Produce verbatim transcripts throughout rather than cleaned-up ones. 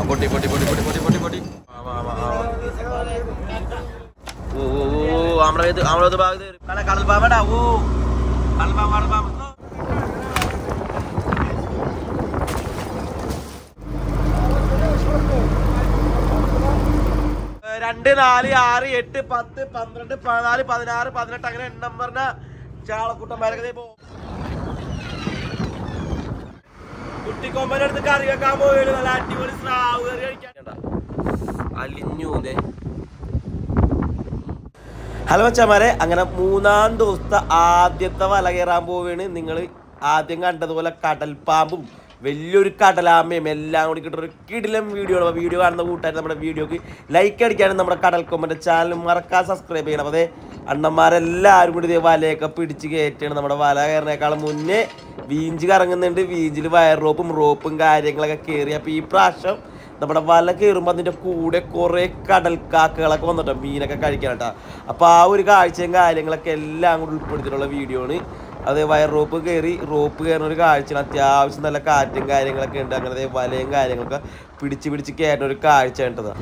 പൊട്ടി പൊട്ടി പൊട്ടി പൊട്ടി പൊട്ടി പൊട്ടി പൊട്ടി ഓ আমরা আমরা তো ভাগ কালা কাল বাবা না ও কাল বাবা কাল বাবা രണ്ട് നാല് ആറ് എട്ട് പത്ത് പന്ത്രണ്ട് പതിനാല് പതിനാറ് പതിനെട്ട് അങ്ങനെ എണ്ണം പറഞ്ഞ ചാളക്കൂട്ടന്മാരൊക്കെ പോ കുട്ടിക്കൊമ്പന്റെ അടുത്ത് കറി വെക്കാൻ പോവുകയാണ്. നല്ല അടിപൊളി സ്രാവ് കറി കഴിക്കാൻ അലിഞ്ഞു. ഹലോ മച്ചാമാരെ, അങ്ങനെ മൂന്നാം ദിവസത്തെ ആദ്യത്തെ വല കയറാൻ പോവുകയാണ്. നിങ്ങൾ ആദ്യം കണ്ടതുപോലെ കടൽപ്പാമ്പും വലിയൊരു കടലാമയും എല്ലാം കൂടി കിട്ടുന്ന ഒരു കിടിലം വീഡിയോ ആണ്. വീഡിയോ കാണുന്ന കൂട്ടായിട്ട് നമ്മുടെ വീഡിയോക്ക് ലൈക്ക് അടിക്കാനും നമ്മുടെ കടൽക്കൊമ്പൻ്റെ ചാനൽ മറക്കാൻ സബ്സ്ക്രൈബ് ചെയ്യണം. അതേ അണ്ണന്മാരെല്ലാവരും കൂടി ഇതേ വലയൊക്കെ പിടിച്ച് കയറ്റിയാണ്. നമ്മുടെ വല കയറിനേക്കാളും മുന്നേ വീഞ്ച് കറങ്ങുന്നുണ്ട്. വീഞ്ചിൽ വയർ റോപ്പും റോപ്പും കാര്യങ്ങളൊക്കെ കയറി. അപ്പോൾ ഈ പ്രാവശ്യം നമ്മുടെ വല കയറുമ്പോൾ അതിൻ്റെ കൂടെ കുറേ കടൽക്കാക്കകളൊക്കെ വന്നിട്ടോ മീനൊക്കെ കഴിക്കാൻ കേട്ടോ. അപ്പോൾ ആ ഒരു കാഴ്ചയും കാര്യങ്ങളൊക്കെ എല്ലാം കൂടി ഉൾപ്പെടുത്തിയിട്ടുള്ള വീഡിയോ ആണ്. അതേ വയർ റോപ്പ് കയറി റോപ്പ് കയറുന്ന ഒരു കാഴ്ചയാണ്. അത്യാവശ്യം നല്ല കാറ്റും കാര്യങ്ങളൊക്കെ ഉണ്ട്. അങ്ങനെ വലയും കാര്യങ്ങളൊക്കെ പിടിച്ച് പിടിച്ച് കയറുന്ന ഒരു കാഴ്ച കേട്ടതാണ്.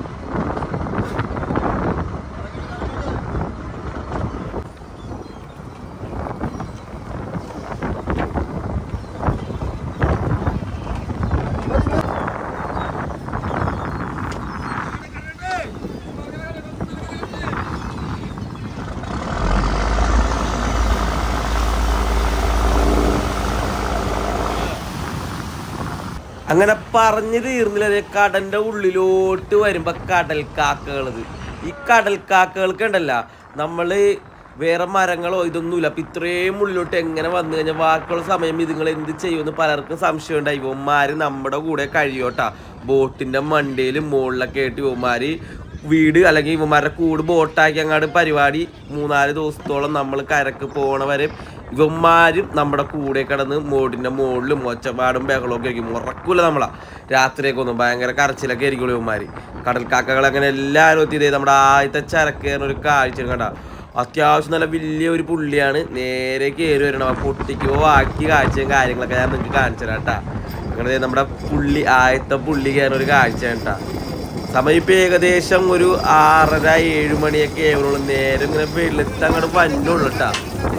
അങ്ങനെ പറഞ്ഞു തീർന്നില്ല. കടലിൻ്റെ ഉള്ളിലോട്ട് വരുമ്പോൾ കടൽക്കാക്കകളത് ഈ കടൽക്കാക്കകൾക്ക് ഉണ്ടല്ല നമ്മൾ വേറെ മരങ്ങളോ ഇതൊന്നുമില്ല. അപ്പം ഇത്രയും ഉള്ളിലോട്ട് എങ്ങനെ വന്നു കഴിഞ്ഞാൽ ബാക്കിയുള്ള സമയം ഇതുങ്ങൾ എന്ത് ചെയ്യുമെന്ന് പലർക്കും സംശയം ഉണ്ടായി. ഇവന്മാർ നമ്മുടെ കൂടെ കഴിയോട്ടാ ബോട്ടിൻ്റെ മണ്ടയിലും മുകളിലൊക്കെ ആയിട്ട് ഇവന്മാർ വീട് അല്ലെങ്കിൽ ഇവന്മാരുടെ കൂട് ബോട്ടാക്കി അങ്ങാട് പരിപാടി മൂന്നാല് ദിവസത്തോളം നമ്മൾ കരക്ക് പോകണവരെ ഇവന്മാരും നമ്മുടെ കൂടെ കിടന്ന് മോടിൻ്റെ മുകളിലും ഒച്ചപ്പാടും ബഹളമൊക്കെ ആയിരിക്കും. ഉറക്കൂല നമ്മളാ രാത്രിയൊക്കെ ഒന്നും ഭയങ്കര കരച്ചിലൊക്കെ ആയിരിക്കുള്ളൂ ഇവന്മാർ. കടൽക്കാക്കകൾ അങ്ങനെ എല്ലാവരും എത്തിയത് നമ്മുടെ ആദ്യത്തെ ചരക്കേറുന്ന ഒരു കാഴ്ച കണ്ട. അത്യാവശ്യം നല്ല വലിയൊരു പുള്ളിയാണ്. നേരെ കയറി വരണം. പൊട്ടിക്കോ ആക്കി കാഴ്ചയും കാര്യങ്ങളൊക്കെ ഞാൻ നിങ്ങൾക്ക് കാണിച്ചു തരാം കേട്ടാ. അങ്ങനെ നമ്മുടെ പുള്ളി ആദ്യത്തെ പുള്ളി കയറുന്ന ഒരു കാഴ്ച കേട്ടാ. സമയം ഇപ്പം ഏകദേശം ഒരു ആറര ഏഴ് മണിയൊക്കെ ആവുള്ളൂ. നേരെ ഇങ്ങനെ വെള്ളത്ത് അങ്ങോട്ട് വന്നുള്ളൂ കേട്ടാ.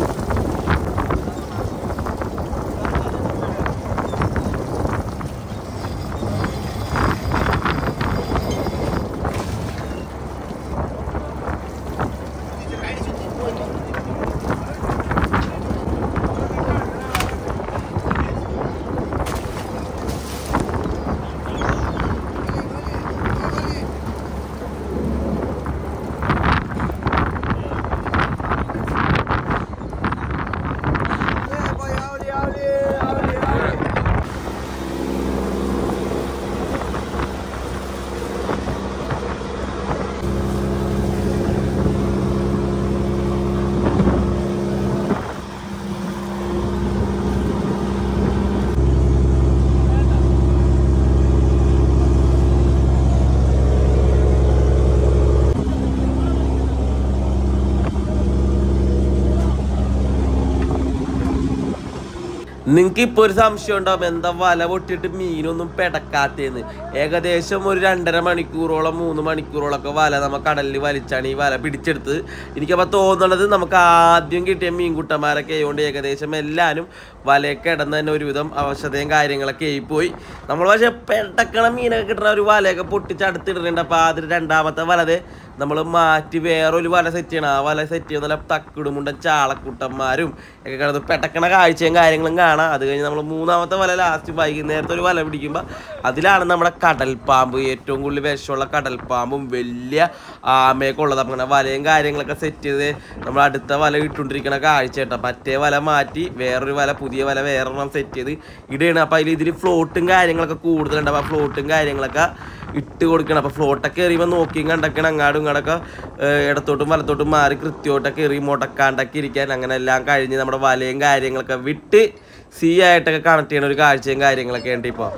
നിങ്ങൾക്ക് ഇപ്പോൾ ഒരു സംശയം ഉണ്ടാവും എന്താ വല പൊട്ടിയിട്ട് മീനൊന്നും പെടക്കാത്തേന്ന്. ഏകദേശം ഒരു രണ്ടര മണിക്കൂറോളം മൂന്ന് മണിക്കൂറോളമൊക്കെ വല നമ്മൾ കടലിൽ വലിച്ചാണ് ഈ വല പിടിച്ചെടുത്ത്. എനിക്കപ്പോൾ തോന്നുന്നത് നമുക്ക് ആദ്യം കിട്ടിയ മീൻകുട്ടന്മാരൊക്കെ ആയതുകൊണ്ട് ഏകദേശം എല്ലാവരും വലയൊക്കെ ഇടന്ന് തന്നെ ഒരുവിധം അവശതയും കാര്യങ്ങളൊക്കെ ആയിപ്പോയി. നമ്മൾ പക്ഷേ പെടക്കണ മീനൊക്കെ കിട്ടുന്ന ഒരു വലയൊക്കെ പൊട്ടിച്ച് അടുത്തിടുന്നുണ്ട്. അപ്പോൾ അതിൽ രണ്ടാമത്തെ വലത് നമ്മൾ മാറ്റി വേറൊരു വല സെറ്റ് ചെയ്യണം. ആ വല സെറ്റ് ചെയ്യുന്ന നല്ല തക്കിടുമുണ്ടൻ ചാളക്കുട്ടന്മാരും ഒക്കെ കിടന്ന് പെട്ടക്കണ കാഴ്ചയും കാര്യങ്ങളും കാണാം. അത് കഴിഞ്ഞ് നമ്മൾ മൂന്നാമത്തെ വല ലാസ്റ്റ് വൈകുന്നേരത്തെ ഒരു വല പിടിക്കുമ്പോൾ അതിലാണ് നമ്മുടെ കടൽപ്പാമ്പ്, ഏറ്റവും കൂടുതൽ വിഷമുള്ള കടൽപ്പാമ്പും വലിയ ആമയൊക്കെ ഉള്ളത്. അങ്ങനെ വലയും കാര്യങ്ങളൊക്കെ സെറ്റ് ചെയ്ത് നമ്മൾ അടുത്ത വല ഇട്ടുകൊണ്ടിരിക്കണ കാഴ്ച കേട്ടോ. മറ്റേ വല മാറ്റി വേറൊരു വല പുതിയ വല വേറൊരെണ്ണം സെറ്റ് ചെയ്ത് ഇടുകയാണ്. അപ്പോൾ അതിൽ ഇതിൽ ഫ്ലോട്ടും കാര്യങ്ങളൊക്കെ കൂടുതലുണ്ട്. അപ്പോൾ ഫ്ലോട്ടും കാര്യങ്ങളൊക്കെ ഇട്ട് കൊടുക്കണം. അപ്പോൾ ഫ്ലോട്ടൊക്കെ എറിയുമ്പോൾ നോക്കിയും കണ്ടക്കണം അങ്ങാടും ഇങ്ങോട്ടൊക്കെ ഇടത്തോട്ടും വലത്തോട്ടും മാറി കൃത്യമായിട്ടൊക്കെ എറി മുടക്കാണ്ടൊക്കെ ഇരിക്കാൻ. അങ്ങനെ എല്ലാം കഴിഞ്ഞ് നമ്മുടെ വലയും കാര്യങ്ങളൊക്കെ വിട്ട് സീ ആയിട്ടൊക്കെ കണക്ട് ചെയ്യണ ഒരു കാഴ്ചയും കാര്യങ്ങളൊക്കെ ഉണ്ട് ഇപ്പോൾ.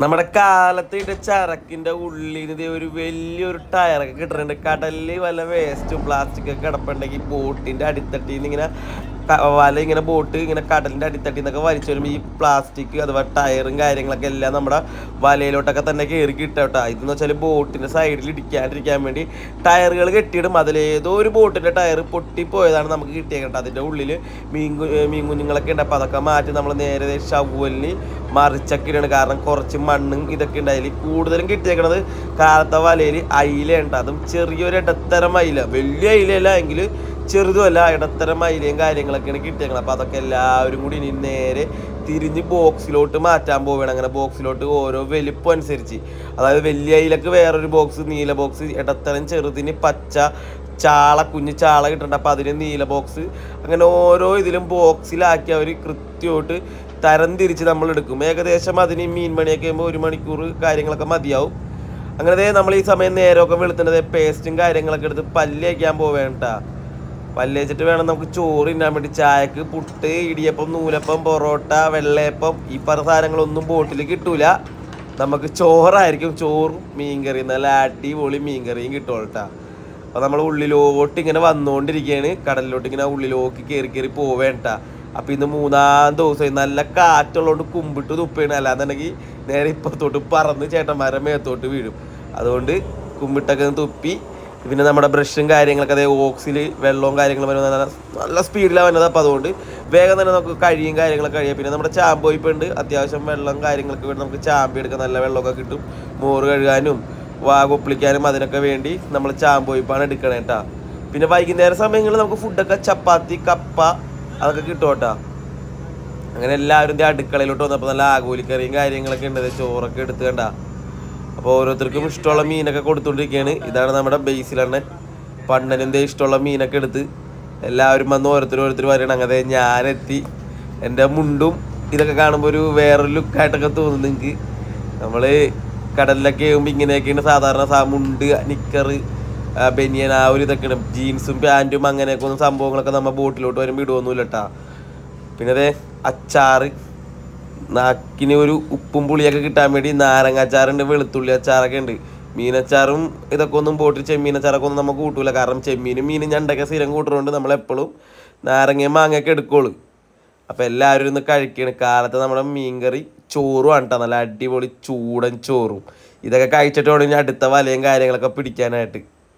നമ്മുടെ കാലത്ത് ഇട്ട ചരക്കിന്റെ ഉള്ളിൽ ഒരു വലിയൊരു ടയറൊക്കെ കിട്ടുന്നുണ്ട്. കടലിൽ വല്ല വേസ്റ്റും പ്ലാസ്റ്റിക് ഒക്കെ കിടപ്പുണ്ടെങ്കിൽ ബോട്ടിന്റെ അടിത്തട്ടിൽ നിന്ന് ഇങ്ങനെ വല ഇങ്ങനെ ബോട്ട് ഇങ്ങനെ കടലിന്റെ അടിത്തട്ടിൽ നിന്നൊക്കെ വലിച്ചു വരുമ്പോൾ ഈ പ്ലാസ്റ്റിക് അഥവാ ടയറും കാര്യങ്ങളൊക്കെ എല്ലാം നമ്മുടെ വലയിലോട്ടൊക്കെ തന്നെ കയറി കിട്ടോട്ടാ. ഇതെന്ന് വെച്ചാൽ ബോട്ടിന്റെ സൈഡിൽ ഇടിക്കാണ്ടിരിക്കാൻ വേണ്ടി ടയറുകൾ കെട്ടിയിടും. അതിലേതോ ഒരു ബോട്ടിന്റെ ടയർ പൊട്ടിപ്പോയതാണ് നമുക്ക് കിട്ടിയേക്കട്ടെ. അതിന്റെ ഉള്ളിൽ മീൻ മീൻ കുഞ്ഞുങ്ങളൊക്കെ ഉണ്ട്. അപ്പം അതൊക്കെ മാറ്റി നമ്മൾ നേരെ ഷവലിന് മറിച്ചൊക്കെ ഇടണം. കാരണം കുറച്ച് മണ്ണും ഇതൊക്കെ ഉണ്ടായാൽ കൂടുതലും കിട്ടിയേക്കണത് കാലത്തെ വലയിൽ അയിലുണ്ട്. അതും ചെറിയൊരു ഇടത്തരം അയില, വലിയ അയിലല്ല എങ്കിൽ ചെറുതുമല്ല, ഇടത്തരം അയിലയും കാര്യങ്ങളൊക്കെയാണ് കിട്ടിയേക്കണം. അപ്പോൾ അതൊക്കെ എല്ലാവരും കൂടി ഇനി നേരെ തിരിഞ്ഞ് ബോക്സിലോട്ട് മാറ്റാൻ പോവുകയാണ്. അങ്ങനെ ബോക്സിലോട്ട് ഓരോ വലിപ്പം അനുസരിച്ച്, അതായത് വലിയ അയിലക്ക് വേറൊരു ബോക്സ്, നീല ബോക്സ്, ഇടത്തരം ചെറുതിന് പച്ച ചാള, കുഞ്ഞ് ചാള കിട്ടുന്നുണ്ട്. അപ്പോൾ അതിന് നീല ബോക്സ്, അങ്ങനെ ഓരോ ഇതിലും ബോക്സിലാക്കി അവർ കൃത്യമായിട്ട് തരം തിരിച്ച് നമ്മൾ എടുക്കും. ഏകദേശം അതിന് മീൻ പണിയൊക്കെ ആകുമ്പോൾ ഒരു മണിക്കൂർ കാര്യങ്ങളൊക്കെ മതിയാവും. അങ്ങനെ നമ്മൾ ഈ സമയം നേരമൊക്കെ വെളുത്തേണ്ടത് പേസ്റ്റും കാര്യങ്ങളൊക്കെ എടുത്ത് പല്ല് വയ്ക്കാൻ പോവേണ്ട. പല്ല് വെച്ചിട്ട് വേണം നമുക്ക് ചോറ് തിന്നാൻ വേണ്ടി. ചായക്ക് പുട്ട്, ഇടിയപ്പം, നൂലപ്പം, പൊറോട്ട, വെള്ളയപ്പം, ഈ പറഞ്ഞ സാധനങ്ങളൊന്നും ബോട്ടിൽ കിട്ടൂല. നമുക്ക് ചോറായിരിക്കും. ചോറും മീൻകറിയും, നല്ല അടിപൊളി മീൻകറിയും കിട്ടുമോട്ടാ. അപ്പോൾ നമ്മൾ ഉള്ളിലോട്ട് ഇങ്ങനെ വന്നുകൊണ്ടിരിക്കുകയാണ്. കടലിലോട്ട് ഇങ്ങനെ ഉള്ളിലോട്ട് കയറി കയറി പോവേണ്ട. അപ്പം ഇന്ന് മൂന്നാം ദിവസം നല്ല കാറ്റുള്ളതുകൊണ്ട് കുമ്പിട്ട് തുപ്പയാണ്. അല്ലാന്നുണ്ടെങ്കിൽ നേരെ ഇപ്പത്തോട്ട് പറന്ന് ചേട്ടന്മാരെ മേത്തോട്ട് വീഴും. അതുകൊണ്ട് കുമ്പിട്ടൊക്കെ തുപ്പി, പിന്നെ നമ്മുടെ ബ്രഷും കാര്യങ്ങളൊക്കെ അതേ ഓക്സിൽ വെള്ളവും കാര്യങ്ങളും വരുന്നത് നല്ല നല്ല സ്പീഡിലാണ് വരുന്നത്. അപ്പോൾ അതുകൊണ്ട് വേഗം തന്നെ നമുക്ക് കഴിയും കാര്യങ്ങളൊക്കെ കഴിയാം. പിന്നെ നമ്മുടെ ചാമ്പോയിപ്പുണ്ട്. അത്യാവശ്യം വെള്ളം കാര്യങ്ങളൊക്കെ വേണ്ടി നമുക്ക് ചാമ്പി എടുക്കാൻ നല്ല വെള്ളമൊക്കെ കിട്ടും. മോറ് കഴുകാനും വാ കൊപ്പിളിക്കാനും അതിനൊക്കെ വേണ്ടി നമ്മൾ ചാമ്പോയിപ്പാണ് എടുക്കണേ കേട്ടോ. പിന്നെ വൈകുന്നേര സമയങ്ങളിൽ നമുക്ക് ഫുഡൊക്കെ ചപ്പാത്തി, കപ്പ അതൊക്കെ കിട്ടും കേട്ടോ. അങ്ങനെ എല്ലാവരും അടുക്കളയിലോട്ട് വന്നപ്പോൾ നല്ല ആഗോലിക്കറിയും കാര്യങ്ങളൊക്കെ ഉണ്ട്. ചോറൊക്കെ എടുത്ത് കണ്ട. അപ്പോൾ ഓരോരുത്തർക്കും ഇഷ്ടമുള്ള മീനൊക്കെ കൊടുത്തുകൊണ്ടിരിക്കുകയാണ്. ഇതാണ് നമ്മുടെ ബേസിലണ്ണൻ. പണ്ണനെന്തേ ഇഷ്ടമുള്ള മീനൊക്കെ എടുത്ത് എല്ലാവരും വന്ന് ഓരോരുത്തർ ഓരോരുത്തർ വരണം. അങ്ങനെ ഞാനെത്തി. എൻ്റെ മുണ്ടും ഇതൊക്കെ കാണുമ്പോൾ ഒരു വേറൊരു ലുക്കായിട്ടൊക്കെ തോന്നും നിങ്ങൾക്ക്. നമ്മൾ കടലിലൊക്കെ ആകുമ്പോൾ ഇങ്ങനെയൊക്കെയാണ് സാധാരണ സാ മുണ്ട്, നിക്കറ്, ബനിയൻ, ആ ഒരു ഇതൊക്കെയാണ്. ജീൻസും പാൻറ്റും അങ്ങനെയൊക്കെ ഒന്നും സംഭവങ്ങളൊക്കെ നമ്മൾ ബോട്ടിലോട്ട് വരുമ്പോൾ ഇടുവൊന്നുമില്ല കേട്ടോ. പിന്നെ അതേ അച്ചാറ്, നാക്കിന് ഒരു ഉപ്പും പുളിയൊക്കെ കിട്ടാൻ വേണ്ടി നാരങ്ങ അച്ചാറുണ്ട്, വെളുത്തുള്ളി അച്ചാറൊക്കെ ഉണ്ട്. മീനച്ചാറും ഇതൊക്കെ ഒന്നും ബോട്ടിൽ ചെമ്മീനച്ചാറൊക്കെ ഒന്നും നമുക്ക് കൂട്ടൂല. കാരണം ചെമ്മീനും മീനും ഞണ്ടൊക്കെ സ്ഥിരം കൂട്ടുന്നതുകൊണ്ട് നമ്മളെപ്പോഴും നാരങ്ങയും മാങ്ങയൊക്കെ എടുക്കുള്ളൂ. അപ്പോൾ എല്ലാവരും ഇന്ന് കഴിക്കുകയാണ്. കാലത്ത് നമ്മുടെ മീൻകറി ചോറും കേട്ടോ. നല്ല അടിപൊളി ചൂടൻ ചോറും ഇതൊക്കെ കഴിച്ചിട്ട് വേണം അടുത്ത വലയും കാര്യങ്ങളൊക്കെ പിടിക്കാനായിട്ട്.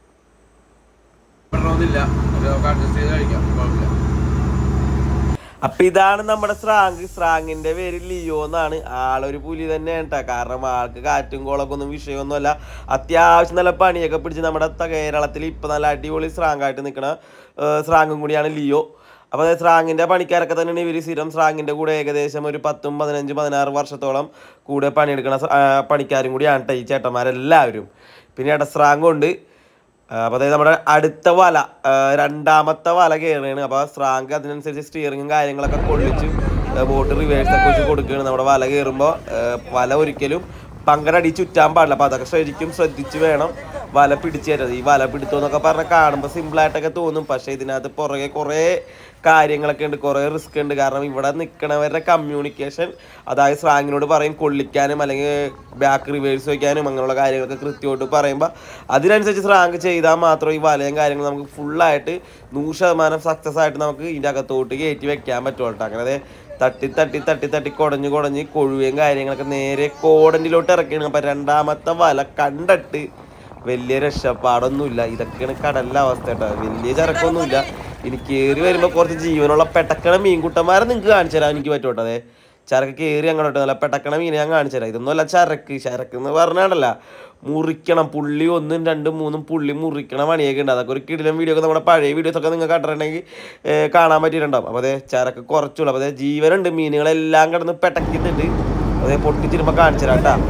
അപ്പൊ ഇതാണ് നമ്മുടെ സ്രാങ്ക്. സ്രാങ്കിന്റെ പേര് ലിയോ എന്നാണ്. ആളൊരു പുലി തന്നെയാണ് കേട്ടോ. കാരണം ആൾക്ക് കാറ്റും കോളൊക്കെ ഒന്നും വിഷയമൊന്നുമല്ല. അത്യാവശ്യം നല്ല പണിയൊക്കെ പിടിച്ച് നമ്മുടെ കേരളത്തിൽ ഇപ്പൊ നല്ല അടിപൊളി സ്രാങ്കായിട്ട് നിൽക്കുന്ന സ്രാങ്കും കൂടിയാണ് ലിയോ. അപ്പോൾ സ്രാങ്ങിന്റെ പണിക്കാരൊക്കെ തന്നെയാണ് ഇവർ. സ്ഥിരം സ്രാങ്ങിന്റെ കൂടെ ഏകദേശം ഒരു പത്തും പതിനഞ്ച് പതിനാറ് വർഷത്തോളം കൂടെ പണിയെടുക്കുന്ന പണിക്കാരും കൂടിയാണ് കേട്ടോ ഈ ചേട്ടന്മാരെല്ലാവരും. പിന്നെ ഇടസ്രാങ്കുണ്ട്. അപ്പോൾ അതായത് നമ്മുടെ അടുത്ത വല, രണ്ടാമത്തെ വല കയറുകയാണ്. അപ്പോൾ സ്രാങ്ക് അതിനനുസരിച്ച് സ്റ്റിയറിങ്ങും കാര്യങ്ങളൊക്കെ കൊള്ളിച്ച് ബോട്ട് റിവേഴ്സൊക്കെ വെച്ച് കൊടുക്കുകയാണ്. നമ്മുടെ വല കയറുമ്പോൾ വല ഒരിക്കലും പങ്കരടി ചുറ്റാൻ പാടില്ല. അപ്പോൾ അതൊക്കെ ശരിക്കും ശ്രദ്ധിച്ച് വേണം വല പിടിച്ചു തരുന്നത്. ഈ വല പിടുത്തം എന്നൊക്കെ പറഞ്ഞാൽ കാണുമ്പോൾ സിമ്പിളായിട്ടൊക്കെ തോന്നും. പക്ഷേ ഇതിനകത്ത് പുറകെ കുറേ കാര്യങ്ങളൊക്കെ ഉണ്ട്, കുറേ റിസ്ക് ഉണ്ട്. കാരണം ഇവിടെ നിൽക്കണവരുടെ കമ്മ്യൂണിക്കേഷൻ, അതായത് സ്രാങ്ങിനോട് പറയും കൊള്ളിക്കാനും അല്ലെങ്കിൽ ബാക്ക് റിവേഴ്സ് വയ്ക്കാനും അങ്ങനെയുള്ള കാര്യങ്ങളൊക്കെ കൃത്യമായിട്ട് പറയുമ്പോൾ അതിനനുസരിച്ച് സ്രാങ്ക് ചെയ്താൽ മാത്രം ഈ വലയും കാര്യങ്ങളും നമുക്ക് ഫുള്ളായിട്ട് നൂറ് ശതമാനം സക്സസ് ആയിട്ട് നമുക്ക് ഇതിൻ്റെ അകത്തോട്ട് കയറ്റി വെക്കാൻ പറ്റുള്ളൂ. അങ്ങനെ തട്ടി തട്ടി തട്ടി തട്ടി കുടഞ്ഞ് കുടഞ്ഞ് കൊഴുവയും കാര്യങ്ങളൊക്കെ നേരെ കോടന്റിലോട്ട് ഇറക്കിയാണ്. അപ്പം രണ്ടാമത്തെ വല കണ്ടിട്ട് വലിയ രക്ഷപ്പാടൊന്നുമില്ല. ഇതൊക്കെയാണ് കടലിലെ അവസ്ഥ കേട്ടോ. വലിയ ചരക്കൊന്നുമില്ല. ഇനി കയറി വരുമ്പോൾ കുറച്ച് ജീവനുള്ള പെട്ടക്കണ മീൻകുട്ടന്മാരെ നിങ്ങൾക്ക് കാണിച്ചു തരാൻ എനിക്ക് പറ്റും കേട്ടോ. അതെ, ചരക്ക് കയറി അങ്ങോട്ട് നല്ല പെട്ടക്കണ മീനെ ഞാൻ കാണിച്ചു തരാം. ഇതൊന്നും അല്ല ചരക്ക്. ചരക്ക് എന്ന് പറഞ്ഞാണല്ല മുറിക്കണം. പുള്ളി ഒന്നും രണ്ടും മൂന്നും പുള്ളി മുറിക്കണ പണിയൊക്കെ ഉണ്ട്. അതൊക്കെ ഒരു കിടിലം വീഡിയോ ഒക്കെ നമ്മുടെ പഴയ വീഡിയോസൊക്കെ നിങ്ങൾക്ക് കണ്ടിട്ടുണ്ടെങ്കിൽ കാണാൻ പറ്റിയിട്ടുണ്ടാവും. അപ്പോൾ അതേ ചരക്ക് കുറച്ചുള്ളൂ. അപ്പോൾ അതേ ജീവനുണ്ട്. മീനുകളെല്ലാം കിടന്ന് പെട്ടക്കിട്ടുണ്ട്. അതേ പൊട്ടിച്ചിരുമ്പോൾ കാണിച്ചു തരാം കേട്ടോ.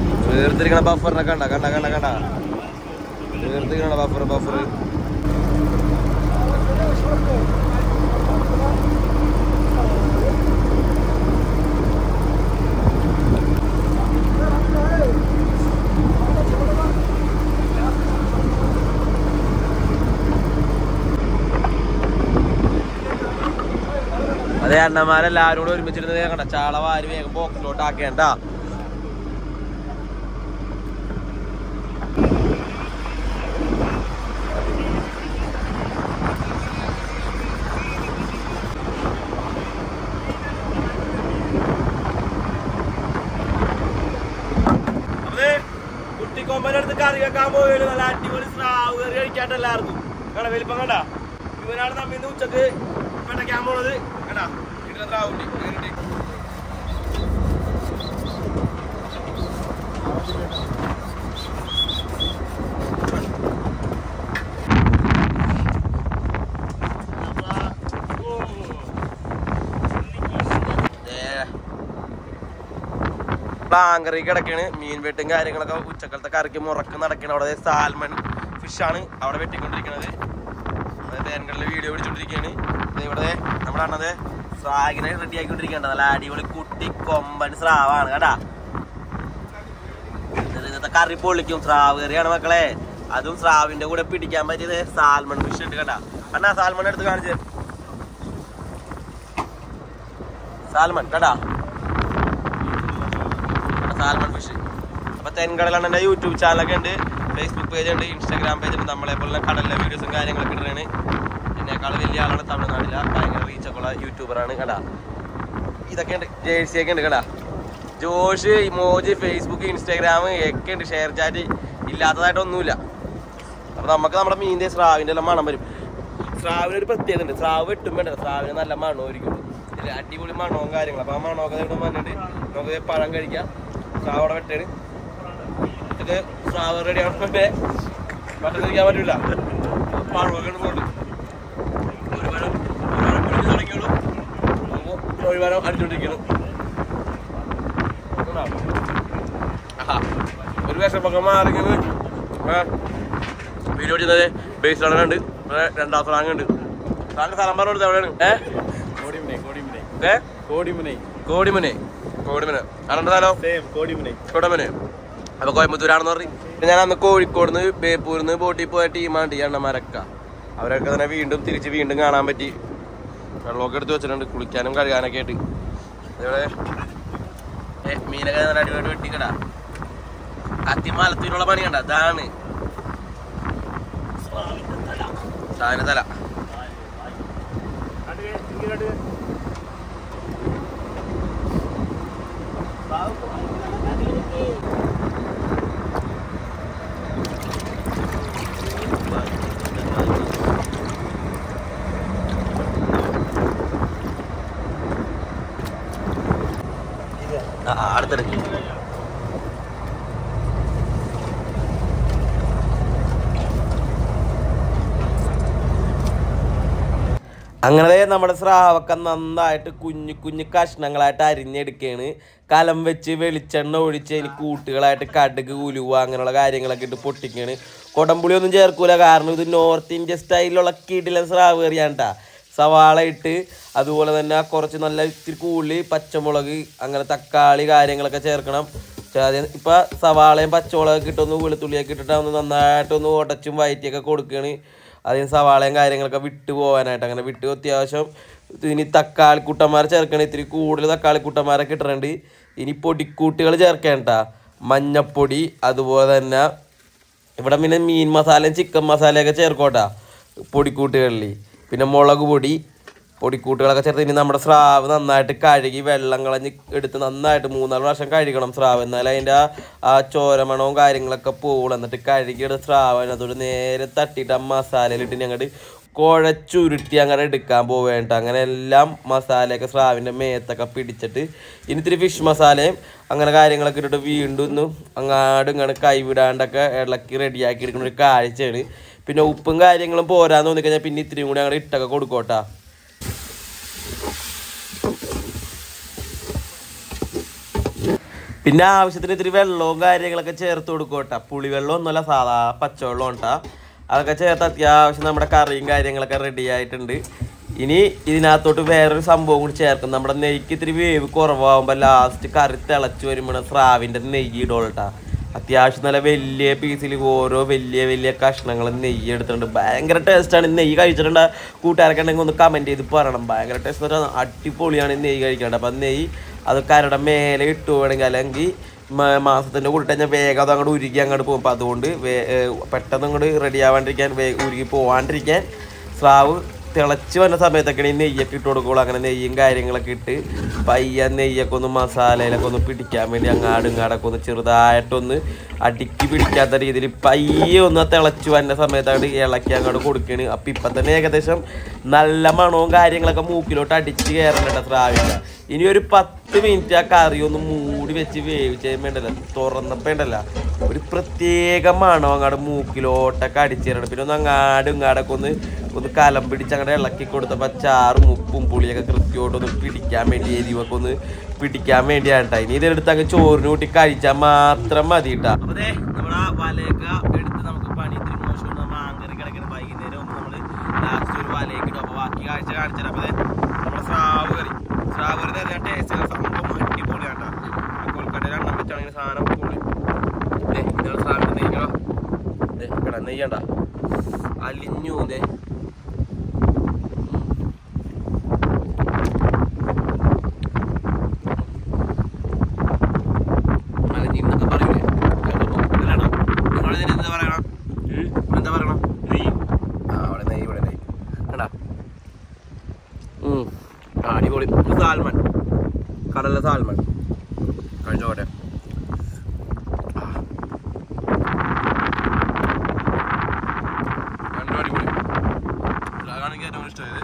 വേർതിരിക്കണ ബഫറിനെ കണ്ട കണ്ട കണ്ട കണ്ട വേർതിരിക്കണ ബഫർ ബഫർ അതെ അണ്ണന്മാരെല്ലാവരും കൂടെ ഒരുമിച്ചിരുന്നത് കണ്ട ചാള വാരി വേഗം ബോക്സിലോട്ട് ആക്കേണ്ട. കുട്ടിക്കൊമ്പനടുത്ത് കറി വെക്കാൻ പോയത് നല്ല അടിപൊളി സ്രാവ് കറി കഴിക്കാണ്ട് എല്ലാവർക്കും കണ്ട വലിപ്പം കണ്ട. ഇവനാണ് നമ്മ ഇന്ന് ഉച്ചക്ക് വെട്ടയ്ക്കാൻ പോണത് കണ്ടാ. വീട്ടിലെ സ്രാവുണ്ട് പ്ലാങ്കറി കിടക്കാണ്. മീൻ വെട്ടും കാര്യങ്ങളൊക്കെ ഉച്ചക്കലത്തെ കറിക്ക് മുറക്ക് നടക്കണം. അവിടെ സാൽമൺ ഫിഷാണ് അവിടെ വെട്ടിക്കൊണ്ടിരിക്കുന്നത്. തേൻകടലിൽ വീഡിയോ പിടിച്ചോണ്ടിരിക്കുകയാണ്. ഇവിടെ നമ്മുടെ അണ്ണത് സ്രാഗിനെ റെഡി ആക്കിക്കൊണ്ടിരിക്കുകയാണ്. നല്ല അടിപൊളി കുട്ടി കൊമ്പൻ സ്രാവാണ് കേട്ടാ. ഇന്നത്തെ കറി പൊള്ളിക്കും. സ്രാവ് കറിയാണ് മക്കളെ. അതും സ്രാവിന്റെ കൂടെ പിടിക്കാൻ പറ്റിയത് സാൽമൺ ഫിഷ് ഉണ്ട് കേട്ടാ. അണ്ണാ സാൽമൺ എടുത്ത് കാണിച്ചേ. സാൽമൺ കേട്ടാ, സാൽമൺ ഫിഷ്. അപ്പൊ തെൻകടലണ്ണന്റെ യൂട്യൂബ് ചാനലൊക്കെ ഉണ്ട്, ഫേസ്ബുക്ക് പേജ് ഉണ്ട്, ഇൻസ്റ്റാഗ്രാം പേജ് ഉണ്ട്. നമ്മളെ പോലെ കടലിലെ വീഡിയോസും കാര്യങ്ങളൊക്കെ ഇടുന്നതാണ്. എന്നെക്കാൾ വലിയ ആളാണ് തമിഴ്നാട്ടിലെ, ഭയങ്കര റീച്ചൊക്കെയുള്ള യൂട്യൂബറാണ് കേട്ടാ. ഇതൊക്കെ ഉണ്ട്, ജേഴ്സി ഒക്കെ ഉണ്ട് കേട്ടാ. ജോഷ് ഇമോജി ഫേസ്ബുക്ക് ഇൻസ്റ്റാഗ്രാം ഒക്കെ ഉണ്ട്. ഷെയർ ചാറ്റ് ഇല്ലാത്തതായിട്ടൊന്നുമില്ല. അപ്പൊ നമുക്ക് നമ്മുടെ മീനിന്റെ സ്രാവിന്റെ എല്ലാം മണം വരും. സ്രാവിന് ഒരു പ്രത്യേകത ഉണ്ട്. സ്രാവ് വെട്ടും വേണ്ട, സ്രാവിന് നല്ല മണമായിരിക്കും. അടിപൊളി മണവും കാര്യങ്ങളും. അപ്പൊ ആ മണമൊക്കെ ഇവിടെ വന്നിട്ട് നമുക്ക് പഴം കഴിക്കാം. സ്രാവോടെ വെട്ടാണ്. ഇതൊക്കെ സ്രാവ് റെഡിയാണ്. മറ്റേ കഴിക്കാൻ പറ്റില്ല. പഴമൊക്കെ ഉണ്ട്. ഒരു മരം പിടിച്ച് തുടങ്ങിയോളൂ. ഒരു മരം അടിച്ചോണ്ടിരിക്കണം. ഒരു വിഷപ്പൊക്കെ മാറിയത് വീഡിയോ ചെയ്യുന്നത് ബേസ് ഉണ്ട്. രണ്ടാം സ്ലാങ് ഉണ്ട്. സാറിന്റെ സ്ഥലം പറഞ്ഞു കൊടുത്തത് എവിടെയാണ്? ഏഹ് കോടിമുനെ കോടിമുനെ കോടിമുന അറണ്ടതാലോ കോടമുനെ. അപ്പൊ കോയമ്പത്തൂരാണെന്ന് പറഞ്ഞു. ഞാൻ അന്ന് കോഴിക്കോട് നിന്ന് ബേപ്പൂരിൽ നിന്ന് ബോട്ടിൽ പോയ ടീമാണ് ഈ അണ്ണന്മാരൊക്കെ. അവരൊക്കെ തന്നെ വീണ്ടും തിരിച്ച് വീണ്ടും കാണാൻ പറ്റി. വെള്ളമൊക്കെ എടുത്ത് വെച്ചിട്ടുണ്ട് കുളിക്കാനും കഴുകാനൊക്കെ ആയിട്ട്. അതേപോലെ മീനൊക്കെ നല്ല അടിപൊളി വെട്ടിക്കടാ. കത്തിമാലത്തിനുള്ള പണി കണ്ട. അതാണ് സാധന തല. അടുത്തെടുക്കും. അങ്ങനെ നമ്മുടെ സ്രാവൊക്കെ നന്നായിട്ട് കുഞ്ഞു കുഞ്ഞു കഷ്ണങ്ങളായിട്ട് അരിഞ്ഞെടുക്കുകയാണ്. കലം വെച്ച് വെളിച്ചെണ്ണ ഒഴിച്ച് അതിന് കൂട്ടുകളായിട്ട് കടുക് ഉലുവ അങ്ങനെയുള്ള കാര്യങ്ങളൊക്കെ ഇട്ട് പൊട്ടിക്കുകയാണ്. കൊടംപുളി ഒന്നും ചേർക്കൂല, കാരണം ഇത് നോർത്ത് ഇന്ത്യ സ്റ്റൈലിലുള്ള കിടിലൻ സ്രാവ് കറിയാണ് കേട്ടോ. സവാള ഇട്ട് അതുപോലെ തന്നെ കുറച്ച് നല്ല ഇത്തിരി കൂളി പച്ചമുളക് അങ്ങനെ തക്കാളി കാര്യങ്ങളൊക്കെ ചേർക്കണം. ഇപ്പം സവാളയും പച്ചമുളകൊക്കെ ഇട്ടൊന്ന് വെളുത്തുള്ളിയൊക്കെ ഇട്ടിട്ട് ഒന്ന് നന്നായിട്ടൊന്ന് ഉടച്ചും വയറ്റിയൊക്കെ കൊടുക്കുകയാണ്. അതിന് സവാളയും കാര്യങ്ങളൊക്കെ വിട്ട് പോകാനായിട്ട്. അങ്ങനെ വിട്ട് അത്യാവശ്യം ഇനി തക്കാളിക്കുട്ടന്മാർ ചേർക്കണം. ഇത്തിരി കൂടുതൽ തക്കാളിക്കുട്ടന്മാരൊക്കെ ഇട്ടിട്ടുണ്ട്. ഇനി പൊടിക്കൂട്ടുകൾ ചേർക്കേണ്ട മഞ്ഞപ്പൊടി, അതുപോലെ തന്നെ ഇവിടെ പിന്നെ മീൻ മസാലയും ചിക്കൻ മസാലയൊക്കെ ചേർക്കോട്ടാ പൊടിക്കൂട്ടുകളിൽ. പിന്നെ മുളക് പൊടി, പൊടിക്കൂട്ടുകളൊക്കെ ചേർത്ത് ഇനി നമ്മുടെ സ്രാവ് നന്നായിട്ട് കഴുകി വെള്ളം കളഞ്ഞ് എടുത്ത് നന്നായിട്ട് മൂന്നാല് പ്രാവശ്യം കഴുകണം സ്രാവ്. എന്നാലും അതിൻ്റെ ആ ആ ചോരമണവും കാര്യങ്ങളൊക്കെ പോകുള്ളൂ. എന്നിട്ട് കഴുകിയുടെ സ്രാവ് അതിനകത്തോട് നേരെ തട്ടിയിട്ട് ആ മസാലയിലിട്ട് ഞങ്ങട്ട് കുഴച്ചുരുട്ടി അങ്ങനെ എടുക്കാൻ പോവേണ്ട. അങ്ങനെ എല്ലാം മസാലയൊക്കെ സ്രാവിൻ്റെ മേത്തൊക്കെ പിടിച്ചിട്ട് ഇനി ഇത്തിരി ഫിഷ് മസാലയും അങ്ങനെ കാര്യങ്ങളൊക്കെ ഇട്ടിട്ട് വീണ്ടും ഒന്ന് അങ്ങാടും ഇങ്ങനെ കൈവിടാണ്ടൊക്കെ ഇളക്കി റെഡിയാക്കി എടുക്കുന്ന ഒരു കാഴ്ചയാണ്. പിന്നെ ഉപ്പും കാര്യങ്ങളും പോരാന്ന് തോന്നിക്കഴിഞ്ഞാൽ പിന്നെ ഇത്തിരിയും കൂടി അങ്ങനെ ഇട്ടൊക്കെ കൊടുക്കോട്ടാ. പിന്നെ ആവശ്യത്തിന് ഇത്തിരി വെള്ളവും കാര്യങ്ങളൊക്കെ ചേർത്ത് കൊടുക്കോട്ടാ. പുളിവെള്ളം ഒന്നുമല്ല, സാധാ പച്ചവെള്ളം ഉണ്ടാ. അതൊക്കെ ചേർത്ത് അത്യാവശ്യം നമ്മുടെ കറിയും കാര്യങ്ങളൊക്കെ റെഡി ആയിട്ടുണ്ട്. ഇനി ഇതിനകത്തോട്ട് വേറൊരു സംഭവം കൂടി ചേർക്കും. നമ്മുടെ നെയ്ക്ക് ഇത്തിരി വേവ് കുറവാകുമ്പോൾ ലാസ്റ്റ് കറി തിളച്ച് വരുമ്പോൾ സ്രാവിൻ്റെ നെയ്യ് ഇടോളട്ടാ. അത്യാവശ്യം നല്ല വലിയ പീസിൽ ഓരോ വലിയ വലിയ കഷ്ണങ്ങൾ നെയ്യ് എടുത്തിട്ടുണ്ട്. ഭയങ്കര ടേസ്റ്റാണ്. നെയ്യ് കഴിച്ചിട്ടുണ്ട് കൂട്ടുകാരൊക്കെ ഉണ്ടെങ്കിൽ ഒന്ന് കമൻറ്റ് ചെയ്ത് പറയണം. ഭയങ്കര ടേസ്റ്റ് അടിപൊളിയാണ് നെയ്യ് കഴിക്കേണ്ടത്. അപ്പം നെയ്യ് അത് കരടെ മേലെ ഇട്ട് പോകണമെങ്കിൽ അല്ലെങ്കിൽ മാസത്തിൻ്റെ കൂടെ കഴിഞ്ഞാൽ വേഗം അത് അങ്ങോട്ട് ഉരുകി അങ്ങോട്ട് പോകും. അപ്പം അതുകൊണ്ട് വേ പെട്ടെന്ന് അങ്ങോട്ട് റെഡി ആവാണ്ടിരിക്കാൻ വേ ഉരുകി പോവാണ്ടിരിക്കാൻ സ്രാവ് തിളച്ച് വന്ന സമയത്തൊക്കെയാണ് ഈ നെയ്യൊക്കെ ഇട്ട് കൊടുക്കുള്ളൂ. അങ്ങനെ നെയ്യും കാര്യങ്ങളൊക്കെ ഇട്ട് പയ്യ നെയ്യൊക്കെ ഒന്ന് മസാലയിലൊക്കെ ഒന്ന് പിടിക്കാൻ വേണ്ടി അങ്ങാടും ഇങ്ങാടൊക്കെ ഒന്ന് ചെറുതായിട്ടൊന്ന് അടുക്കി പിടിക്കാത്ത രീതിയിൽ പയ്യെ ഒന്ന് തിളച്ച് വന്ന സമയത്താണ് ഇളക്കി അങ്ങോട്ട് കൊടുക്കുകയാണ്. അപ്പം ഇപ്പം തന്നെ ഏകദേശം നല്ല മണവും കാര്യങ്ങളൊക്കെ മൂക്കിലോട്ട് അടിച്ച് കയറണ്ട സ്രാവില്ല. ഇനി ഒരു പത്ത് മിനിറ്റ് ആ കറി ഒന്ന് മൂടി വെച്ച് വേവിച്ച് വേണ്ടല്ല തുറന്നപ്പോൾ ഉണ്ടല്ല ഒരു പ്രത്യേക മണം അങ്ങോട്ട് മൂക്കിലോട്ടൊക്കെ അടിച്ചു തരണം. പിന്നെ ഒന്ന് അങ്ങാടും ഇങ്ങാടൊക്കെ ഒന്ന് ഒന്ന് കലം പിടിച്ച് അങ്ങോട്ട് ഇളക്കി കൊടുത്തപ്പോൾ ചാറും ഉപ്പും പുളിയൊക്കെ കൃത്യമായിട്ടൊന്ന് പിടിക്കാൻ വേണ്ടി എരിവൊക്കെ ഒന്ന് പിടിക്കാൻ വേണ്ടിയാണ് കേട്ടോ. ഇനി ഇതെടുത്ത് അങ്ങ് ചോറിന് കൂട്ടി കഴിച്ചാൽ മാത്രം മതി കേട്ടോ. അപ്പോൾ അതെ നമ്മുടെ വലയൊക്കെ എടുത്ത് നമുക്ക് പണി ഇത്തിരി മോശം നമ്മൾ ആങ്കറി കിടക്കണം. വൈകുന്നേരം ഒന്ന് നമ്മൾ ലാസ്റ്റ് ഒരു വലയൊക്കെ ഇടും. അപ്പോൾ ബാക്കി കാഴ്ച കാണിച്ചാൽ അപ്പോൾ നമ്മുടെ സ്രാവ് കറി സ്രാവ് കറി തന്നെ ടേസ്റ്റ് സംഭവം അടിപൊളിയാണ് കേട്ടോ. കൊൽക്കട്ടയിൽ എണ്ണം വെച്ചാണെങ്കിൽ സാധനം പൊളി. ഇതാണ് സ്രാവിൻ്റെ നെയ്യണോ കേടാ നെയ്യണ്ട അലിഞ്ഞു ഇതേ അലിഞ്ഞിന്നൊക്കെ പറയൂലേ കേട്ടോ. നിങ്ങളിതിന് എന്താ പറയണം എന്താ പറയണം നെയ്യ് ആ അവിടെ നെയ്യ് ഇവിടെ നെയ്യ് കേട്ടാ. അടിപൊളി സാൽമൺ കടലിലെ സാൽമൺ കഴിച്ചോട്ടെ. രണ്ടും അടിപൊളി. അതാണ് എനിക്ക് ഏറ്റവും ഇഷ്ടമായത്.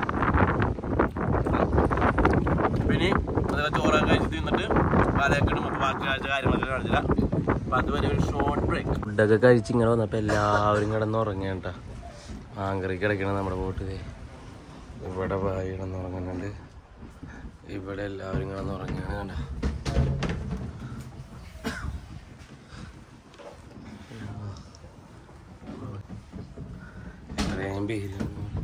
പിന്നെ അതൊക്കെ ചോറൊക്കെ കഴിച്ച് തിന്നിട്ട് വലയൊക്കെ ഇടും. അപ്പോൾ ബാക്കി കാഴ്ച കാര്യങ്ങളൊക്കെ കാണിച്ചില്ല. അപ്പം അതുവരെ ഒരു ഷോർട്ട് ബ്രേക്ക്. ഫുഡൊക്കെ കഴിച്ച് ഇങ്ങനെ വന്നപ്പോൾ എല്ലാവരും കിടന്ന് ഉറങ്ങിയാണ് കേട്ടോ. ആങ്കറി കിടക്കണം നമ്മുടെ ബോട്ട്. ഇവിടെ വായി കിടന്ന് ഉറങ്ങുന്നുണ്ട്. ഇവിടെ എല്ലാവരും കിടന്ന് ഉറങ്ങുകയാണ്. ഇത്രയും പേര്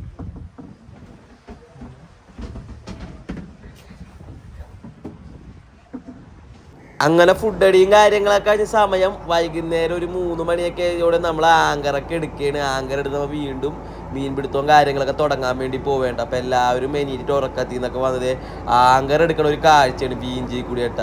അങ്ങനെ ഫുഡ് അടിയും കാര്യങ്ങളൊക്കെ കഴിഞ്ഞ സമയം വൈകുന്നേരം ഒരു മൂന്ന് മണിയൊക്കെ ആയതോടെ നമ്മൾ ആങ്കറൊക്കെ എടുക്കുകയാണ്. ആങ്കർ എടുത്തപ്പോൾ വീണ്ടും മീൻ പിടുത്തവും കാര്യങ്ങളൊക്കെ തുടങ്ങാൻ വേണ്ടി പോവേണ്ട. അപ്പം എല്ലാവരും മെനീറ്റ് ഉറക്കത്തിൽ നിന്നൊക്കെ വന്നത് ആങ്കർ എടുക്കണ ഒരു കാഴ്ചയാണ് വീഞ്ചി കൂടി കേട്ടാ.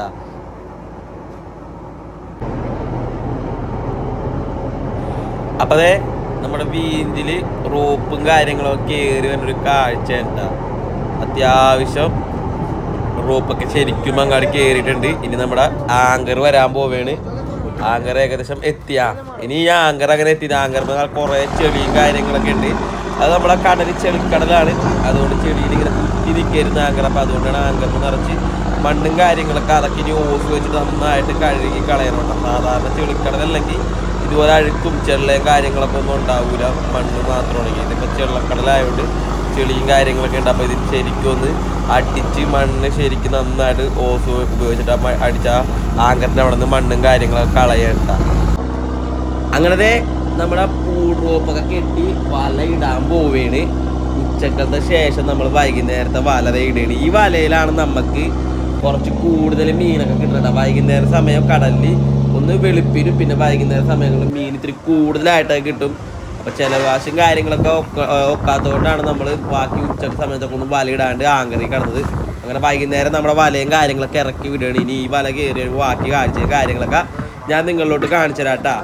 അപ്പം അതെ നമ്മുടെ വീഞ്ചിൽ റോപ്പും കാര്യങ്ങളൊക്കെ കയറി വന്നൊരു കാഴ്ച ഉണ്ടാ. അത്യാവശ്യം റോപ്പൊക്കെ ശരിക്കും അങ്ങാടി കയറിയിട്ടുണ്ട്. ഇനി നമ്മുടെ ആങ്കർ വരാൻ പോവുകയാണ്. ആങ്കർ ഏകദേശം എത്തിയ ഇനി ഈ ആങ്കർ അങ്ങനെ എത്തിയത് ആങ്കർ കുറേ ചെളിയും കാര്യങ്ങളൊക്കെ ഉണ്ട്. അത് നമ്മളെ കടൽ ചെളിക്കടലാണ്. അതുകൊണ്ട് ചെളിയിൽ ഇങ്ങനെ കുത്തി നിൽക്കരുന്ന ആങ്കർ. അപ്പം അതുകൊണ്ടാണ് ആങ്കറിന് നിറച്ച് മണ്ണും കാര്യങ്ങളൊക്കെ അതൊക്കെ ഇനി ഓസ് വെച്ചിട്ട് നന്നായിട്ട് കഴുകി കളയണം. സാധാരണ ചെളിക്കടലല്ലെങ്കിൽ ഇതുപോലെ അഴുക്കും ചെള്ളയും കാര്യങ്ങളൊക്കെ ഒന്നും ഉണ്ടാവില്ല. മണ്ണ് മാത്രമാണെങ്കിൽ ഇതിപ്പോൾ ചെള്ളക്കടലായതുകൊണ്ട് ചെളിയും കാര്യങ്ങളൊക്കെ ഉണ്ട്. അപ്പോൾ ഇത് ശരിക്കും ഒന്ന് അടിച്ച് മണ്ണ് ശരിക്കും നന്നായിട്ട് ഓസ് ഉപയോഗിച്ചിട്ട് അടിച്ച ആങ്കറിൻ്റെ അവിടെ നിന്ന് മണ്ണും കാര്യങ്ങളൊക്കെ കളയണ്ട. അങ്ങനത്തെ നമ്മുടെ പൂൾ റോപ്പൊക്കെ കെട്ടി വല ഇടാൻ പോവുകയാണ്. ഉച്ചക്കത്തെ ശേഷം നമ്മൾ വൈകുന്നേരത്തെ വല ഇടുകയാണ്. ഈ വലയിലാണ് നമുക്ക് കുറച്ച് കൂടുതൽ മീനൊക്കെ കിട്ടുന്നത്. വൈകുന്നേരം സമയം കടലിൽ ഒന്ന് വെളുപ്പിനും പിന്നെ വൈകുന്നേര സമയങ്ങളിൽ മീൻ ഇത്തിരി കൂടുതലായിട്ടൊക്കെ കിട്ടും. അപ്പോൾ ചിലവാശും കാര്യങ്ങളൊക്കെ ഒക്കാത്തതുകൊണ്ടാണ് നമ്മൾ ബാക്കി ഉച്ചക്ക് സമയത്തൊക്കെ ഒന്ന് വലയിടാണ്ട് ആങ്കറി കിടന്നത്. അങ്ങനെ വൈകുന്നേരം നമ്മുടെ വലയും കാര്യങ്ങളൊക്കെ ഇറക്കി വിടുകയാണ്. ഇനി ഈ വല കയറി ബാക്കി കാഴ്ചയും കാര്യങ്ങളൊക്കെ ഞാൻ നിങ്ങളിലോട്ട് കാണിച്ചു തരാം കേട്ടാ.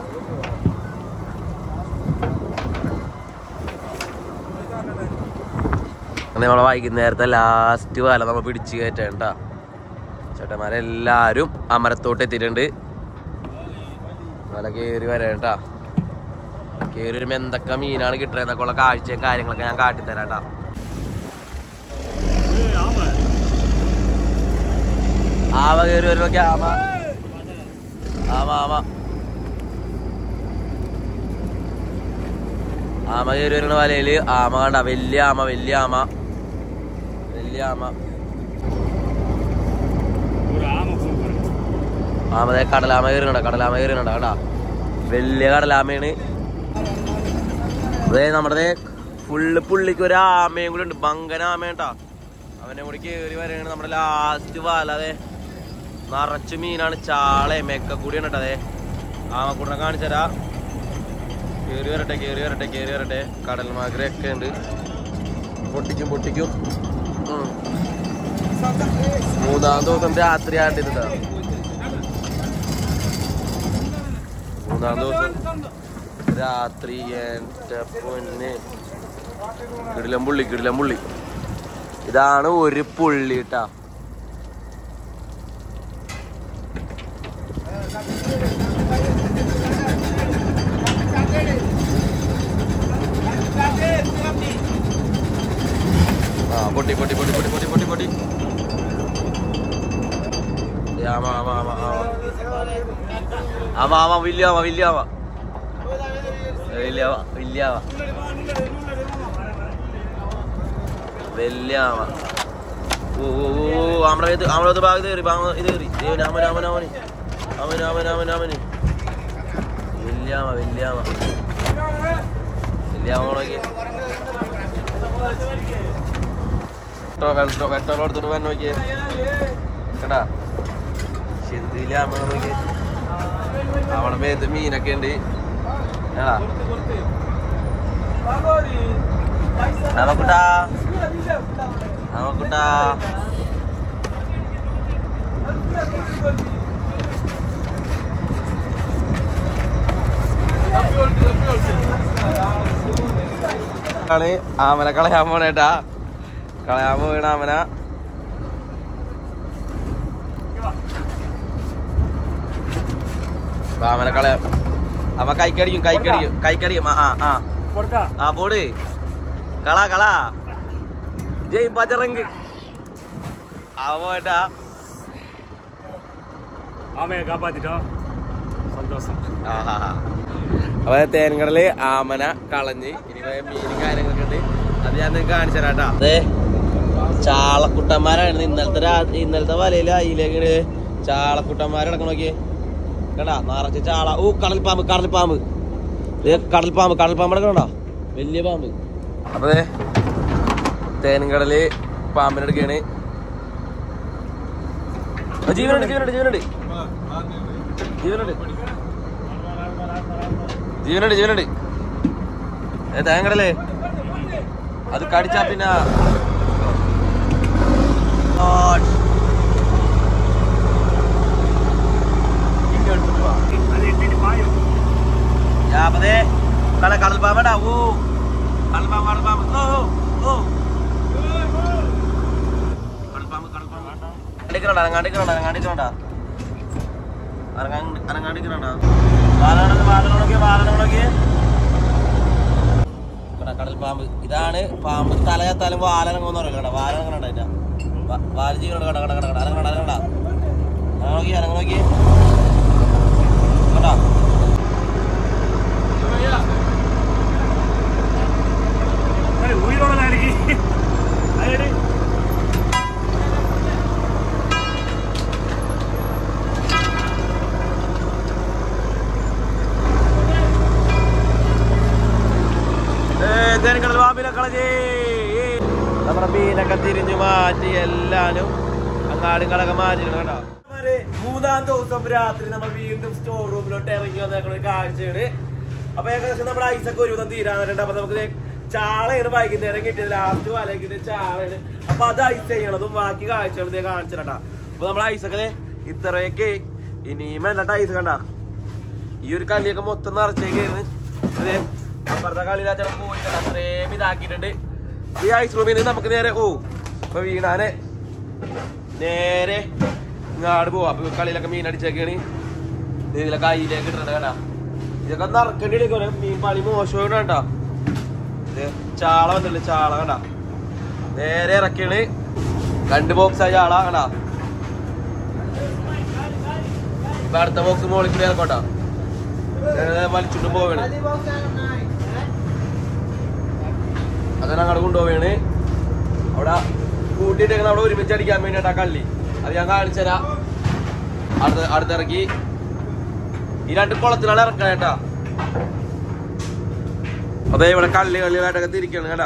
അങ്ങനെ നമ്മളെ വൈകുന്നേരത്തെ ലാസ്റ്റ് വല നമ്മൾ പിടിച്ച് കയറ്റാം. ചേട്ടന്മാരെല്ലാവരും അമരത്തോട്ട് എത്തിയിട്ടുണ്ട്. വല കയറി വരാട്ടാ. കയറി വരുമ്പോൾ എന്തൊക്കെ മീനാണ് കിട്ടുന്നതൊക്കെ ഉള്ള കാഴ്ചയും കാര്യങ്ങളൊക്കെ ഞാൻ കാട്ടിത്തരാട്ടാ. ആമ കയറി വരുമ്പോ ആമ ആമ ആമ ആമ കയറി വരുന്ന വലയില് ആമ കണ്ട വലിയ ആമ വലിയ ആമ വലിയ ആമ ആമതെ കടലാമ കയറിണ്ട കടലാമ കയറിണ്ട കേട്ടാ. വലിയ കടലാമയാണ്. അതെ നമ്മുടെ ഫുള്ള് പുള്ളിക്ക് ഒരു ആമയും കൂടി ഉണ്ട്. ബങ്കന ആമേട്ടാ. അവനെ കൂടി കയറി വരെയാണ് നമ്മുടെ ലാസ്റ്റ് വല. അതെ നിറച്ച് മീനാണ്. ചാളയും മെക്ക കൂടിയാണ് കേട്ടോ. അതെ ആമക്കൂടിനെ കാണിച്ചരാ. കയറി വരട്ടെ കയറി വരട്ടെ കയറി വരട്ടെ. കടൽ മാഗ്രയൊക്കെ ഉണ്ട്. പൊട്ടിക്കും പൊട്ടിക്കും. മൂന്നാം ദിവസം രാത്രി ആണ്ടിരുന്ന മൂന്നാം ദിവസം രാത്രി. എൻ്റെ പൊന്നെ കിടിലം പുള്ളി കിടിലം പുള്ളി. ഇതാണ് ഒരു പുള്ളി ട്ടാ. ആ പൊട്ടി പൊട്ടി പൊട്ടി പൊട്ടി പൊട്ടി പൊട്ടി പൊട്ടി. ആമ ആമ ആമ ആമ ആമ വലിയ ആമ വലിയ ആമ വലിയ വലിയ ആമ വലിയ ആമ. ഓ ഓ ആമ ഇത് ആമത് ഭാഗത്ത് കയറി ഇത് കയറി. അവൻ അവൻ അവന് അവന് അവൻ അവൻ അവന് വലിയ ആമ വലിയ ആമ വലിയ ആമ നോക്കി. വെട്ടോ വെട്ടോ എടുത്തിട്ട് വൻ നോക്കിയേ കേട്ടാ. ചെന്തിയിലെ ആമ നോക്കി. അവിടെ മേത്ത് മീനൊക്കെ ഉണ്ട്. ആമക്കുട്ടാ ആമക്കുട്ടാ. ആണ് ആമന കളയാൻ പോണേട്ടാ. കളയാൻ പോകണ ആമന. ആമന കളയാ. അവ കൈക്കടിക്കും കൈക്കടിക്കും കൈക്കടിക്കും. ആ ആ ആ പോട് കള കള ജയ് ബജറംഗ്. അവട്ടാ അപ്പൊ തേൻകടല് ആമന കളഞ്ഞ് ഇനി മീനും കാര്യങ്ങളൊക്കെ ഉണ്ട്. അത് ഞാൻ നിങ്ങൾക്ക് കാണിച്ചു തരാട്ടാ. അതെ ചാളക്കുട്ടന്മാരാണ് ഇന്നലത്തെ ഇന്നലത്തെ വലയില് അയിലേക്ക് ചാളക്കുട്ടന്മാരടക്കം നോക്കിയേ കണ്ടാ. നിറച്ച് ചാള. ഓ കടൽപ്പാമ്പ് കടൽപ്പാമ്പ് കടൽപ്പാമ്പ് കടൽപ്പാമ്പ് കണ്ടാ വലിയ പാമ്പ്. അപ്പൊ തേൻകടല് പാമ്പിനെടുക്കാണ്. ജീവനുണ്ട് ജീവനുണ്ട് ജീവനുണ്ട് ജീവനുണ്ട് ജീവനുണ്ട് ജീവനുണ്ട്. തേൻകടലേ അത് കടിച്ചാ പിന്നെ കടൽപ്പാമ്പടാ. ഓ കടൽപ്പാമ്പ് കടൽപ്പാമ്പ്. ഓ ഓ കടൽപ്പാമ്പ് കടൽപ്പാമ്പ് അനങ്ങാണ്ടിക്കണ അനങ്ങാണ്ടിക്കണ അനങ്ങാണ്ടിക്കണ അനങ്ങാണ്ടിക്കണ. വാലനോടൊക്കെ വാലനോടൊക്കെ വാലനോടൊക്കെ കടൽപ്പാമ്പ്. ഇതാണ് പാമ്പ്. തലയാത്താലും വാലനങ്ങോന്ന് പറയില്ല കേട്ടോ. വാലനങ്ങണ്ട അതിന്റെ വാലജീവനോട് കട കട കട അനങ്ങണ്ട അനങ്ങണ്ട അനങ്ങ നോക്കി അനങ്ങ നോക്കി കേട്ടോ. നമ്മുടെ മീനൊക്കെ തിരിഞ്ഞു മാറ്റി എല്ലാരും അങ്ങാടും കളൊക്കെ മാറ്റിക്കണം കേട്ടോ. മൂന്നാം ദിവസം രാത്രി നമ്മൾ വീണ്ടും സ്റ്റോർ റൂമിലോട്ട് ഇറങ്ങി വന്നേക്കുന്ന ഒരു കാഴ്ചയാണ്. അപ്പൊ ഏകദേശം നമ്മുടെ ഐസൊക്കെ ഒരുവിധം തീരാറുണ്ട്. അപ്പൊ നമുക്ക് ചാളയാണ് വൈകുന്നേരം കിട്ടിയത്. ലാസ്റ്റ് വല കിട്ടിയത് ചാളയാണ്. അപ്പൊ അത് ഐസ് ചെയ്യണതും ബാക്കി കാഴ്ചകൾ കാണിച്ചിട്ടാ. അപ്പൊ നമ്മുടെ ഐസൊക്കെ ഇത്രയൊക്കെ ഇനിയും എന്നിട്ട് ഐസ് കണ്ട ഈ ഒരു കല്ലിയൊക്കെ മൊത്തം നിറച്ചേക്കായിരുന്നു. അതെ അപ്പുറത്തെ കളിയിലാച്ച പോയിട്ട് അത്രയും ഇതാക്കിയിട്ടുണ്ട്. ഈ ഐസ് റൂമിൽ നിന്ന് നമുക്ക് നേരെ ഓ ഇപ്പൊ വീണാനെ നേരെ ഇങ്ങാട് പോവാ. അപ്പൊ കളിയിലൊക്കെ മീൻ അടിച്ചേക്കാണ്. ഇതിലൊക്കെ കയ്യിലേക്ക് ഇട്ടിട്ടുണ്ട് കേട്ടാ. ഇതൊക്കെ നറക്കേണ്ടി എടുക്കും. മീൻ പണി മോശമാണ് കേട്ടാ. ചാള വന്നില്ല ചാള കണ്ടാ നേരെ ഇറക്കിയാണ്. രണ്ട് ബോക്സാ ചാള കണ്ടാ. ഇപ്പൊ അടുത്ത ബോക്സ് മോളിൽ കൂടി ഇറക്കോട്ടാ. വലിച്ചുകൊണ്ട് പോവാണ്. അങ്ങനെ അങ്ങോട്ട് കൊണ്ടുപോവാണ്. അവിടെ കൂട്ടിയിട്ടേക്കുന്ന അവിടെ ഒരുമിച്ച് അടിക്കാൻ വേണ്ടിട്ടാ കള്ളി. അത് ഞാൻ കാണിച്ചുതരാ. അടുത്ത് അടുത്തിറക്കി ഈ രണ്ട് കുളത്തിലാണ് ഇറക്കണം കേട്ടാ. അതെ ഇവിടെ കള്ളി കള്ളികളായിട്ടൊക്കെ തിരിക്കണം കേട്ടാ.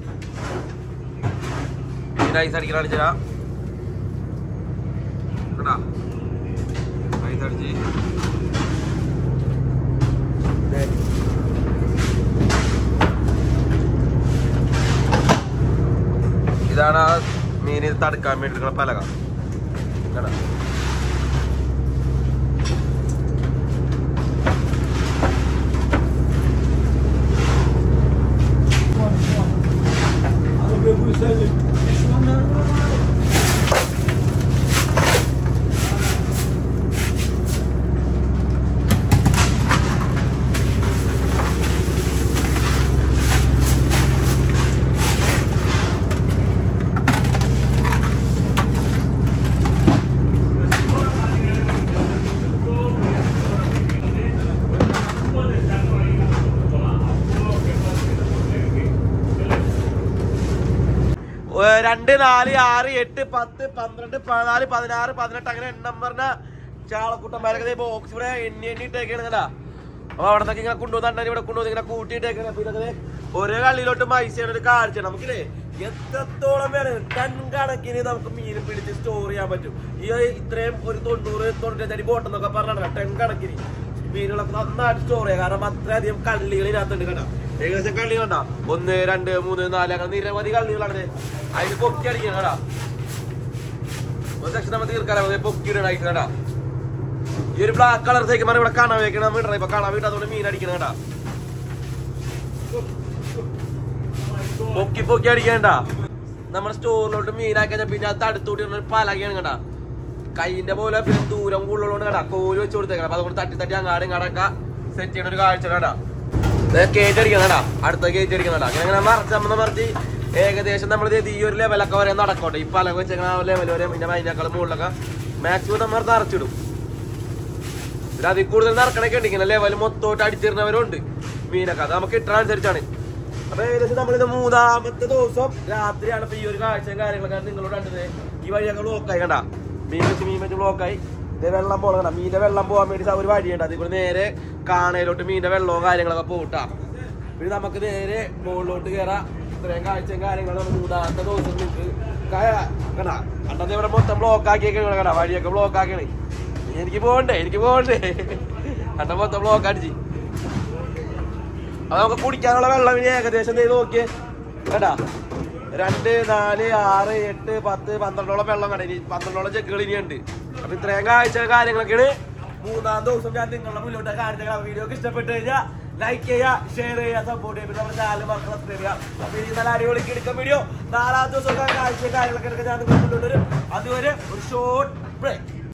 ഐസ് അടിക്കാൻ കാണിച്ചുതരാ കേട്ടാ. ഐസ് അടിച്ച് ഇതാണ് ആ മീൻ തടുക്കാൻ വേണ്ടിയിട്ടുള്ള പലക. രണ്ട് നാല് ആറ് എട്ട് പത്ത് പന്ത്രണ്ട് പതിനാല് പതിനാറ് പതിനെട്ട് അങ്ങനെ എണ്ണം പറഞ്ഞ ചാളക്കുട്ടന്മാരൊക്കെ ബോക്സ് ഇവിടെ എണ്ണി എണ്ണി ഇട്ടേക്കാണ് കേട്ടാ. അപ്പൊ അവിടെ നിന്നൊക്കെ ഇങ്ങനെ കൊണ്ടുവന്നിട്ട് ഇവിടെ കൊണ്ടുവന്ന് ഇങ്ങനെ കൂട്ടിയിട്ടേക്കാണ്. അപ്പൊ ഇതൊക്കെ ഒരേ കള്ളിയിലോട്ട് മൈസയാണ് ഒരു കാഴ്ച. നമുക്കില്ലേ എത്രത്തോളം വേണം ടൺ കണക്കിന് നമുക്ക് മീൻ പിടിച്ച് സ്റ്റോർ ചെയ്യാൻ പറ്റും. ഈ ഇത്രയും ഒരു തൊണ്ണൂറ് തൊണ്ണൂറ്റഞ്ചടി ബോട്ടെന്നൊക്കെ പറഞ്ഞാണ് ടൺ കണക്കിന് മീനുകളൊക്കെ നന്നായിട്ട് സ്റ്റോർ ചെയ്യാം. കാരണം അത്രയധികം കള്ളികൾ ഇതിനകത്തുണ്ട് കേട്ടോ. ഏകദേശം കള്ളി കണ്ടാ ഒന്ന് രണ്ട് മൂന്ന് നാല് അങ്ങനെ നിരവധി കള്ളികളാണ്. അതിന് പൊക്കി അടിക്കണം കേടാ. ഒരു സെക്ഷൻ നമ്മൾ തീർക്കാനാ പൊക്കിയിടണം കേട്ടാ. ഈ ഒരു ബ്ലാക്ക് കളർ സൈക്കിൾ ഇവിടെ കാണാൻ വെക്കണം ഇടണം. ഇപ്പൊ കാണാൻ വീട്ട് അതുകൊണ്ട് മീൻ അടിക്കണം കേട്ടാ. പൊക്കി പൊക്കി അടിക്കണ്ട. നമ്മുടെ സ്റ്റോറിലോട്ട് മീനാക്കി കഴിഞ്ഞാൽ പിന്നെ അത് അടുത്തൂട്ടി പലകയാണ് കേട്ടാ. കൈന്റെ പോലെ പിന്നെ ദൂരം കൂടുതലുകൊണ്ട് കേട്ടാ കോല് വെച്ച് കൊടുത്തേക്കണം. അപ്പൊ അതുകൊണ്ട് തട്ടി തട്ടി അങ്ങാടും ഇങ്ങാടൊക്കെ സെറ്റ് ചെയ്യണ ഒരു കാഴ്ച കേട്ടാ. കേറ്റ് അടിക്കണ അടുത്ത കേറ്റ് അടിക്കണ അങ്ങനെ അങ്ങനെ മറിച്ച് നമ്മൾ മറിച്ച് ഏകദേശം നമ്മൾ ഈ ഒരു ലെവലൊക്കെ വരെ നടക്കോട്ടെ. ഈ പലക വെച്ച ലെവൽ വരെ പിന്നെ അതിനേക്കാളും മുകളിലൊക്കെ മാക്സിമം നമ്മൾ നിറച്ചിടും. പിന്നെ അതിൽ കൂടുതൽ നിറക്കണൊക്കെ ഉണ്ടെങ്കിൽ ലെവൽ മൊത്തമായിട്ട് അടിച്ചിരുന്നവരുണ്ട് മീനൊക്കെ. അത് നമുക്ക് ഇട്ട അനുസരിച്ചാണ്. അപ്പൊ ഏകദേശം നമ്മളിത് മൂന്നാമത്തെ ദിവസം രാത്രിയാണ്. ഇപ്പൊ ഈ ഒരു കാഴ്ചയും കാര്യങ്ങളൊക്കെ നിങ്ങളോട് കണ്ടത്. ഈ വഴിയൊക്കെ ബ്ലോക്കായി കണ്ട മീൻ വെച്ച് മീൻ വെച്ച് ബ്ലോക്കായി. ഇത് വെള്ളം പോകണം കണ്ട. മീൻ്റെ വെള്ളം പോകാൻ വേണ്ടി ഒരു വഴിയുണ്ട്. അതിൽ കൂടെ നേരെ കാണയിലോട്ട് മീൻ്റെ വെള്ളവും കാര്യങ്ങളൊക്കെ പോട്ടാ. പിന്നെ നമുക്ക് നേരെ മുകളിലോട്ട് കയറാം. ഇത്രയും കാഴ്ചയും കാര്യങ്ങളും മൂന്നാമത്തെ ദിവസം നിങ്ങൾക്ക് കണ്ടാ കണ്ടത് ഇവിടെ മൊത്തം ബ്ലോക്ക് ആക്കിയൊക്കെ കണ്ടാ. വഴിയൊക്കെ ബ്ലോക്ക് ആക്കിയാണ്. എനിക്ക് പോകണ്ടേ എനിക്ക് പോകണ്ടേ കണ്ട മൊത്തം ബ്ലോക്ക് അടിച്ച്. അപ്പൊ നമുക്ക് കുടിക്കാനുള്ള വെള്ളം ഇനി ഏകദേശം ചെയ്ത് നോക്കിയേ കേട്ടാ. രണ്ട് നാല് ആറ് എട്ട് പത്ത് പന്ത്രണ്ടോളം വെള്ളം കണ്ട. ഇനി പന്ത്രണ്ടോളം ചെക്കുകൾ ഇനിയുണ്ട്. അപ്പൊ ഇത്രയും കാഴ്ച കാര്യങ്ങളൊക്കെയാണ് മൂന്നാം ദിവസം ഞാൻ നിങ്ങളുടെ മുന്നോട്ട് കാണിച്ച. വീഡിയോ ഒക്കെ ഇഷ്ടപ്പെട്ട് കഴിഞ്ഞാൽ ലൈക്ക് ചെയ്യുക, ഷെയർ ചെയ്യുക, സപ്പോർട്ട് ചെയ്യുക. നമ്മുടെ ചാനൽ മക്കളെ സബ്സ്ക്രൈബ് ചെയ്യുക. അപ്പൊ ഇനി നല്ല അടിപൊളിക്ക് എടുക്കാൻ വീഡിയോ നാലാം ദിവസം കാഴ്ച കാര്യങ്ങളൊക്കെ എടുക്കാൻ ഞാൻ മുന്നോട്ട് വരും. അതുവരെ ഒരു ഷോർട്ട് ബ്രേക്ക്.